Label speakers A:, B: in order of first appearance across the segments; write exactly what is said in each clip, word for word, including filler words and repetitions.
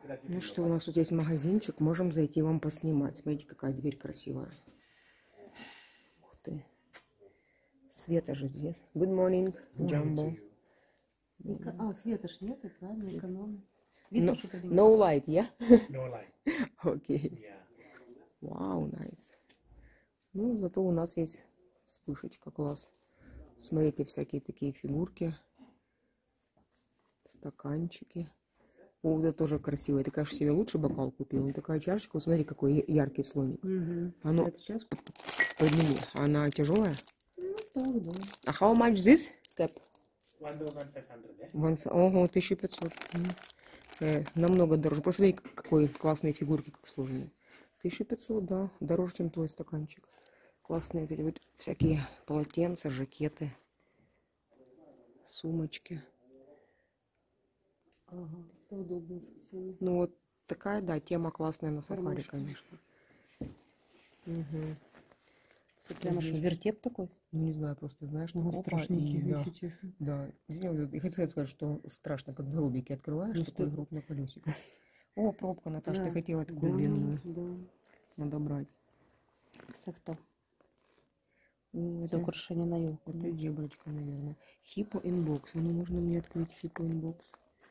A: Ну что, у нас тут есть магазинчик, можем зайти вам поснимать. Смотрите, какая дверь красивая. Ух ты. Света же здесь. Good morning, Jumbo.
B: А, света ж нету, правильно, экономно.
A: No, no light, yeah?
C: No light.
A: Окей.
C: Yeah.
A: Вау, nice. Ну, зато у нас есть вспышечка, класс. Смотрите, всякие такие фигурки. Стаканчики. О, вот это тоже красиво. Ты, конечно, себе лучше бокал купил. Вот такая чашечка. Вот смотри, какой яркий слоник.
B: Угу.
A: Оно...
B: Это сейчас?
A: Подними. Она тяжелая?
B: Ну, так, да.
A: А how much this cap?
C: one thousand five hundred, yeah?
A: Once... Ого, тысяча пятьсот. Э, намного дороже. Просто смотри, какой классные фигурки, как сложные. тысяча пятьсот, да. Дороже, чем твой стаканчик. Классные вот эти вот всякие полотенца, жакеты, сумочки.
B: Ага, это удобно совсем.
A: Ну вот такая, да, тема классная на сафари,
B: Кармашки.
A: конечно. Угу.
B: Прямо что, вертеп такой?
A: Ну не знаю, просто знаешь,
B: Ну,
A: что
B: страшненький,
A: да,
B: если честно.
A: да. Я хотела сказать, что страшно, как в рубике открываешь,
B: Ну,
A: такой
B: что-
A: групп на колесиках. О, пробка, Наташа,
B: Да,
A: ты хотела такую
B: да,
A: длинную.
B: Да.
A: Надо брать.
B: Сахта.
A: О,
B: За
A: это,
B: украшение на елку.
A: это зеброчка, наверное. Хиппо инбокс. Ну, можно мне открыть хиппо инбокс?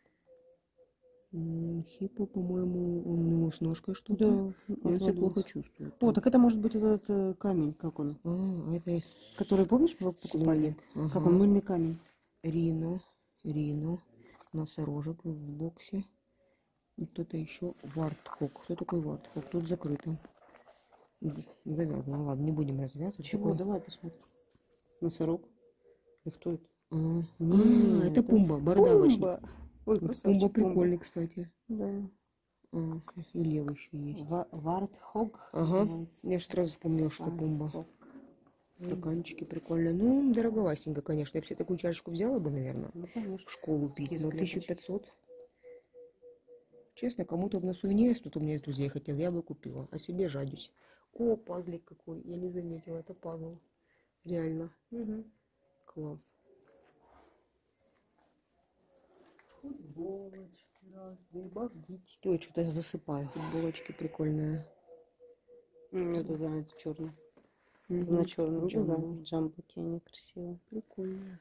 A: Хиппо, по-моему, он у него с ножкой
B: Да.
A: что-то. И он себя
B: отвалилось.
A: плохо чувствует.
B: О, так это может быть этот э, камень, как он?
A: А, это
B: Который, помнишь, мы покупали?
A: слоник. Ага.
B: Как он, мыльный камень.
A: Рино, Рино, носорожек в боксе. И кто-то еще. Вартхок. Кто такой Вартхок? Тут закрыто. З- Завязано. Ладно, не будем развязывать.
B: Чего?
A: Такой-
B: Давай посмотрим. Носорог. И кто это?
A: А,
B: Не,
A: а, это
B: это
A: Пумба, бардавочник.
B: Пумба. Ой,
A: Вот
B: красавчик,
A: Пумба прикольный, кстати.
B: Да.
A: А, и левый еще есть.
B: Ва- Вартхог
A: Ага.
B: называется.
A: Я же сразу вспомнила, что Пумба.
B: Вартхог.
A: Стаканчики прикольные. Ну, дороговастенько, конечно. Я бы себе такую чашечку взяла бы, наверное,
B: Ну, конечно.
A: в школу пить.
B: Без
A: Но тысяча
B: клеточек.
A: пятьсот. Честно, кому-то бы на сувенир, если тут у меня из друзей хотел, я бы купила. А себе жадюсь. О, пазлик какой. Я не заметила, это пазл. Реально.
B: Мгм.
A: Класс.
B: Футболочки разные.
A: Багдички. Ой, что-то я засыпаю. Футболочки прикольные.
B: М, Вот это, это черный.
A: Мгм.
B: На черном. Ну,
A: Джамбо.
B: да, джамбо тени красиво.
A: Прикольные.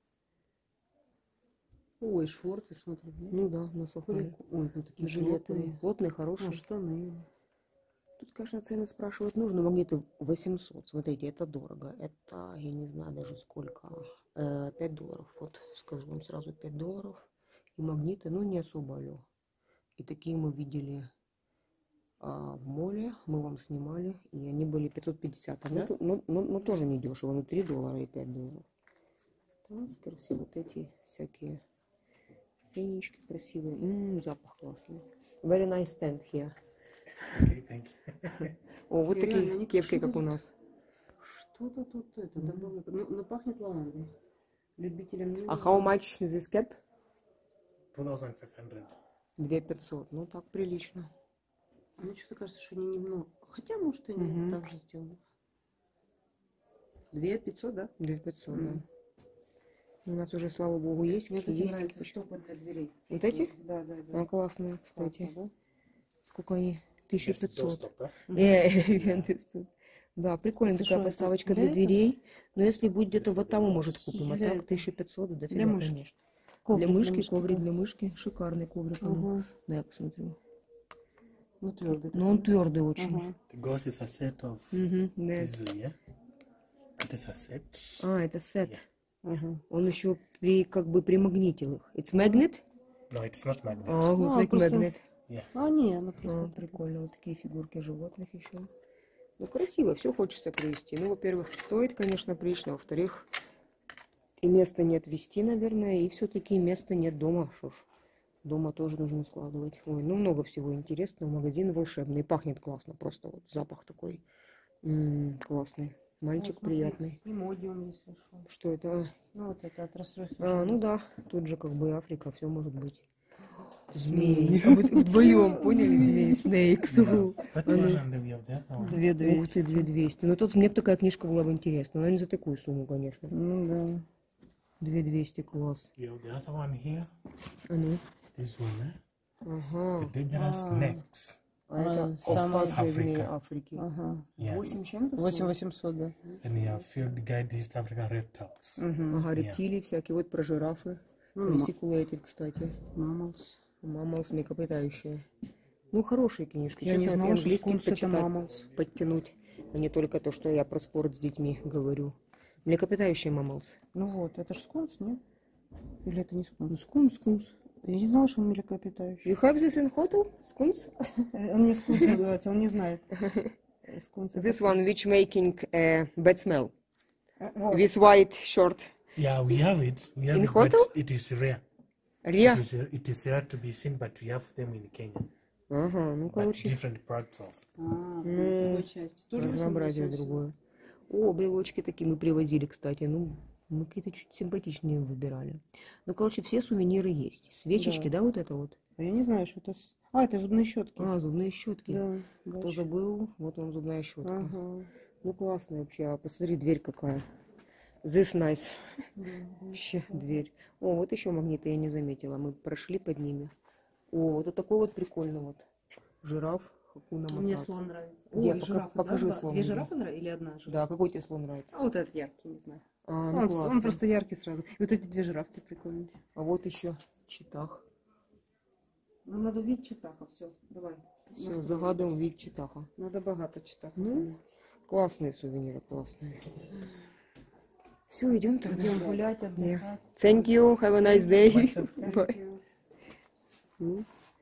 B: Ой, шорты, смотри.
A: Ну да, на сафари.
B: Прик- Ой, ну такие
A: Жилетные.
B: плотные.
A: Плотные,
B: А,
A: хорошие.
B: штаны.
A: Тут, конечно, цены спрашивать нужно. Магниты восемьсот. Смотрите, это дорого. Это, я не знаю даже сколько. Э, пять долларов. Вот, скажу вам сразу, пять долларов. И магниты, ну, не особо, алло. И такие мы видели а, в моле. Мы вам снимали. И они были пятьсот пятьдесят. А, ну,
B: Да?
A: ту- ну, ну, ну, тоже не дешево. Ну, три доллара и пять долларов. Таскер, все вот эти всякие фенечки красивые. М, запах классный. Very nice stand here.
C: Okay, thank you.
A: О, вот
B: И
A: такие
B: реально, они
A: кепки,
B: что-то
A: как у
B: тут-
A: нас.
B: Что-то тут это
A: Мгм.
B: добавлено. Ну, ну, пахнет лавандой. Любителям не
A: А
B: надо.
A: how much is this cap?
C: two thousand five hundred.
A: две тысячи пятьсот. Ну, так прилично.
B: Мне что-то кажется, что они немного. Хотя, может, они
A: Мгм.
B: так же сделаны. Две пятьсот, да?
A: две тысячи пятьсот,
B: Мгм.
A: да. У нас уже, слава богу, есть.
B: Мне
A: какие
B: такие
A: есть.
B: нравятся
A: Почему?
B: стопы для дверей.
A: Вот эти?
B: Да, да, да.
A: А, классные, кстати.
B: Классно, да?
A: Сколько они? тысяча
C: Just
A: пятьсот.
C: doorstop, huh?
B: Мгм.
A: Э, венты тут. Да, прикольная
B: Это
A: такая
B: что, это
A: подставочка
B: для
A: для
B: этого?
A: дверей. Но если будет где-то вот там, может, купим. А
B: Для
A: так
B: этого.
A: тысяча пятьсот, да,
B: Для мышки.
A: конечно.
B: Коврик
A: Для мышки,
B: мышки,
A: коврик
B: да.
A: для мышки. Шикарный коврик. а ну.
B: Ага.
A: Да, я посмотрю.
B: Ну, твердый.
A: Но он твердый очень.
B: Ага.
C: The gauze is a set of
A: Мгм, да.
C: this, yeah? It is a set.
A: А, это сет.
C: Yeah.
B: Ага.
A: Он еще при, как бы примагнитил их. It's magnet?
C: No, it's not magnet.
A: А, вот
B: А,
A: like
B: просто-
A: magnet.
C: Yeah.
B: А, не, она просто...
A: А, прикольно, вот такие фигурки животных еще. Ну, красиво, все хочется привезти. Ну, во-первых, стоит, конечно, прилично. Во-вторых, и места нет везти, наверное, и все-таки места нет дома. Что ж, дома тоже нужно складывать. Ой, ну, много всего интересного. Магазин волшебный. Пахнет классно, просто вот запах такой м, классный. Мальчик
B: Ну, смотри,
A: приятный.
B: И модиум, если что.
A: Что это? А,
B: Ну, вот это от расстройства.
A: А, ну
B: желудка.
A: да, тут же как бы Африка, все может быть. Змеи. А вы вдвоем поняли? Змеи, снейкс.
C: Yeah. What
A: А ну.
C: version do we have there? Oh,
B: Две
A: Ух ты,
B: двести.
A: две двести. Ну тут мне бы такая книжка была бы интересна, но не за такую сумму, конечно.
B: Ну, да.
A: две двести, класс.
C: we have the other one here.
A: А ну.
C: This one, eh?
A: Ага.
C: The dangerous
B: А.
C: snakes.
A: А это
B: А, самая
A: опасные змеи
C: Африка.
A: Африки.
B: Ага.
C: Yeah.
A: Восемь чем-то
B: восемь
A: стоит?
B: восемьсот, да.
C: And you have field guide East African reptiles.
B: Угу.
A: Ага,
C: Yeah.
A: рептилии всякие. Вот про жирафы.
B: Ну,
A: Reticulated, кстати.
B: мамалс.
A: Мамалс, млекопитающие. Ну, хорошие книжки.
B: Я не
A: Честно,
B: знала,
A: это
B: что
A: английский
B: скунс это
A: почитать,
B: мамалс.
A: подтянуть, а не только то, что я про спорт с детьми говорю. Млекопитающие мамалс.
B: Ну вот, это ж скунс, нет? Или это не скунс?
A: Ну, скунс, скунс.
B: Я не знала, что он млекопитающий.
A: You have this in hotel? Скунс?
B: Он не скунс называется, он не знает. Скунс. это-
A: This one which making a bad smell.
B: Вот.
A: With white short.
C: Yeah, we have it. We have
A: In
C: it, but
A: hotel?
C: it is rare.
A: Ria.
C: It is, it is rare to be seen, but we have them in Kenya.
A: Ага, ну,
C: But
A: короче,
C: different parts of.
B: А, в
A: Ну,
B: другой части. Тоже
A: разнообразие
B: восемь восемьсот.
A: другое. О, брелочки такие мы привозили, кстати. Ну, мы какие-то чуть симпатичнее выбирали. Ну, короче, все сувениры есть. Свечечки, да,
B: Да.
A: вот это вот?
B: А я не знаю, что это... с- А, это зубные щетки.
A: А, зубные щетки.
B: Да.
A: Кто
B: бачу.
A: забыл, вот вам зубная щетка.
B: Ага.
A: Ну, классная вообще. А посмотри, дверь какая. This nice.
B: Да, да.
A: Вообще, дверь. О, вот еще магниты я не заметила. Мы прошли под ними. О, вот это такой вот прикольный вот. Жираф. Хакуна
B: Мне
A: Матата.
B: слон нравится.
A: Где?
B: Ой,
A: Пока-
B: жирафы,
A: покажи
B: да? Два-
A: слон,
B: Две
A: где?
B: жирафы нравятся или одна жирафа?
A: Да, какой тебе слон нравится?
B: А вот этот яркий, не знаю.
A: А, ну,
B: он,
A: классно.
B: он просто яркий сразу. И вот эти две жирафки прикольные.
A: А вот еще читах.
B: Нам надо увидеть читаха, все, давай.
A: Все,
B: Настроим.
A: загадываем вид читаха.
B: Надо богато читаха.
A: Ну, классные сувениры, классные. Все, идем тогда.
B: Идем гулять,
A: Yeah.
B: отдыхать.
A: Thank you, have a nice day.
B: Thank
A: Bye.
B: you.
A: Ну.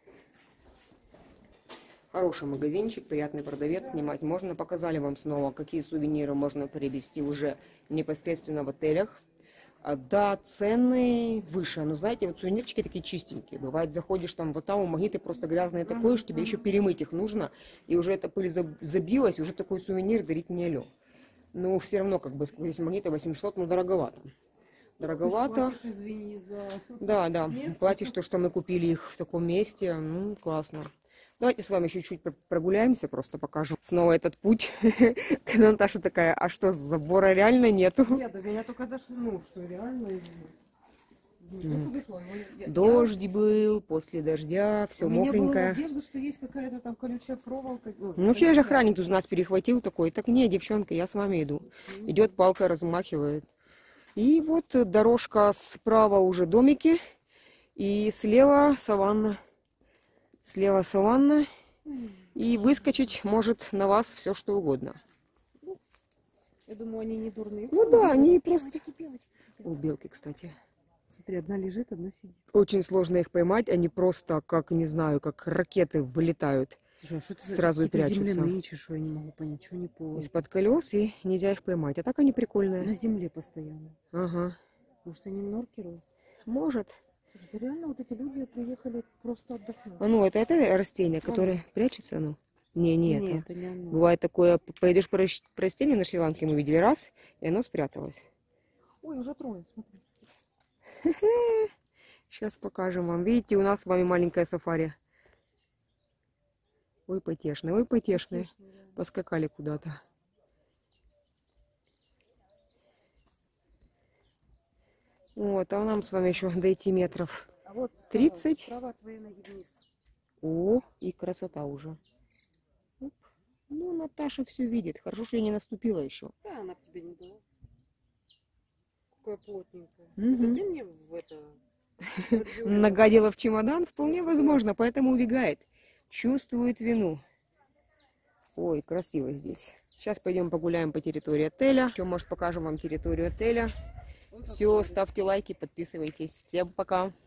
A: Хороший магазинчик, приятный продавец, снимать можно. Показали вам снова, какие сувениры можно приобрести уже непосредственно в отелях. А, да, цены выше. Но знаете, вот сувенирчики такие чистенькие. Бывает, заходишь там в Атау, магниты просто грязные такое, что тебе еще перемыть их нужно. И уже эта пыль заб- забилась, уже такой сувенир дарить не алё. Но все равно, как бы, здесь магниты восемьсот, ну, дороговато. Дороговато.
B: Платишь, извини, за...
A: Да, да,
B: Место.
A: платишь то, что мы купили их в таком месте, ну, классно. Давайте с вами еще чуть прогуляемся, просто покажем снова этот путь. Когда Наташа такая, а что, забора реально нету?
B: Нет, до меня только дошли, ну, что реально...
A: М. Дождь был, после дождя, все
B: У меня была
A: мокренькое.
B: надежда, что есть какая-то там колючая проволока.
A: Ну, вообще же охранник тут нас перехватил такой, так не, девчонка, я с вами иду. Идет, палка размахивает. И вот дорожка справа уже домики, и слева саванна. Слева саванна, и выскочить может на вас все что угодно.
B: Я думаю, они не дурные.
A: Ну да, они просто...
B: Белочки, белочки.
A: О, белки, кстати.
B: Смотри, одна лежит, одна сидит.
A: Очень сложно их поймать, они просто, как, не знаю, как ракеты вылетают
B: Слушай, а что это
A: Сразу и
B: какие-то
A: прячутся.
B: земляные чешуи, я не могу понять, что они по...
A: из-под колес, и нельзя их поймать. А так они
B: На
A: прикольные.
B: земле постоянно.
A: Ага.
B: Может, они норкеры?
A: Может.
B: Слушай, да реально вот эти люди приехали просто отдохнуть.
A: А ну, это, это растение, которое прячется, ну? Не, не
B: Нет,
A: это.
B: это не оно.
A: Бывает такое, пойдешь по рас- по растению на Шри-Ланке, мы видели раз, и оно спряталось.
B: Ой, уже трое, смотри.
A: Сейчас покажем вам. Видите, у нас с вами маленькая сафари. Ой, потешные, ой, потешные.
B: Потешные, да.
A: Поскакали куда-то. Вот, а нам с вами еще дойти метров.
B: А вот справа,
A: тридцать.
B: Справа от твоей ноги вниз.
A: О, и красота уже. Оп. Ну, Наташа все видит. Хорошо, что я не наступила еще.
B: Да, она б тебе не дала. Какое плотненькое.
A: Мгм.
B: Это ты мне в это... подзёрила?
A: Нагадила в чемодан, вполне возможно, поэтому убегает. Чувствует вину. Ой, красиво здесь. Сейчас пойдем погуляем по территории отеля. Еще, может, покажем вам территорию отеля.
B: Ой, как
A: Все,
B: здорово.
A: ставьте лайки, подписывайтесь. Всем пока.